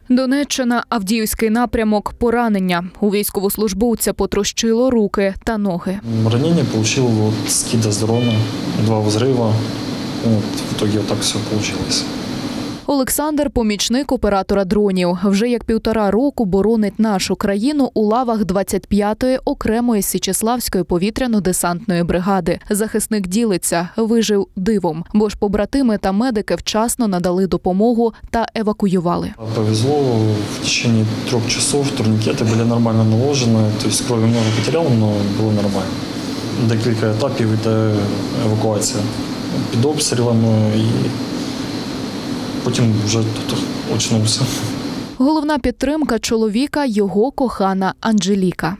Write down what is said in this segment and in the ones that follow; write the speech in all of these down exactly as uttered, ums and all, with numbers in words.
Донеччина, Авдіївський напрямок, поранення. У військовослужбовця потрощило руки та ноги. Ранение получил вот скида с дрона, два взрыва. Вот, в итоге вот так все получилось. Олександр – помічник оператора дронів. Вже як півтора року боронить нашу країну у лавах двадцять п'ятої окремої Січеславської повітряно-десантної бригади. Захисник ділиться – вижив дивом, бо ж побратими та медики вчасно надали допомогу та евакуювали. Повезло, в течение трех часов турникеты были нормально наложены, то есть крови много потерял, но было нормально. Декілька етапів йде евакуація під обстрілами і потім вже тут очнувся. Головна підтримка чоловіка – його кохана Анжеліка.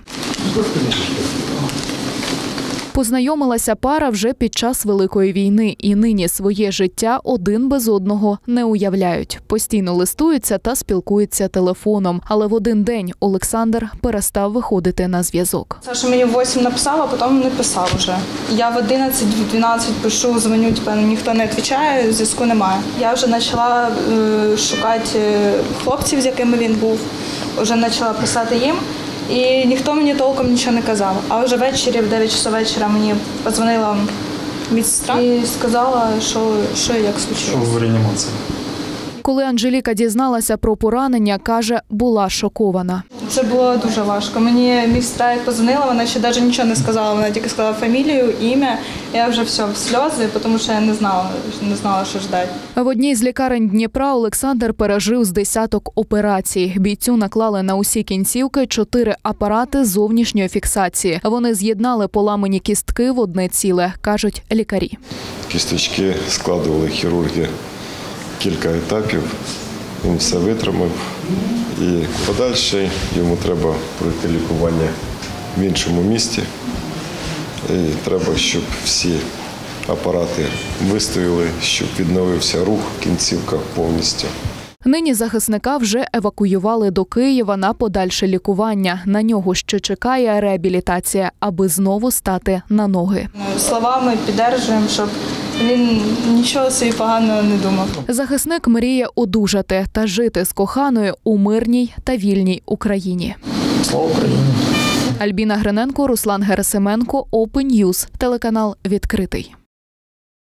Познайомилася пара вже під час Великої війни і нині своє життя один без одного не уявляють. Постійно листуються та спілкуються телефоном. Але в один день Олександр перестав виходити на зв'язок. Саша мені в восьмій написав, а потім не писав вже. Я в одинадцять-дванадцять пишу, дзвоню, типу, ніхто не відповідає, зв'язку немає. Я вже почала е, шукати хлопців, з якими він був, вже почала писати їм. І ніхто мені толком нічого не казав. А вже ввечері, в дев'ять часов вечора, мені подзвонила медсестра і сказала, що, що і як случилось. Що в реанімації. Коли Анжеліка дізналася про поранення, каже, була шокована. Це було дуже важко. Мені медсестра як подзвонила, вона ще навіть нічого не сказала. Вона тільки сказала фамілію, ім'я. Я вже все, в сльози, тому що я не знала, не знала, що чекати. В одній з лікарень Дніпра Олександр пережив з десяток операцій. Бійцю наклали на усі кінцівки чотири апарати зовнішньої фіксації. Вони з'єднали поламані кістки в одне ціле, кажуть лікарі. Кісточки складували хірурги кілька етапів, він все витримав. І подальше йому треба пройти лікування в іншому місті. І треба, щоб всі апарати вистояли, щоб відновився рух в кінцівках повністю. Нині захисника вже евакуювали до Києва на подальше лікування. На нього ще чекає реабілітація, аби знову стати на ноги. Словами підтримуємо, щоб він нічого собі поганого не думав. Захисник мріє одужати та жити з коханою у мирній та вільній Україні. Слава Україні! Альбіна Гриненко, Руслан Герасименко, Open News, телеканал «Відкритий».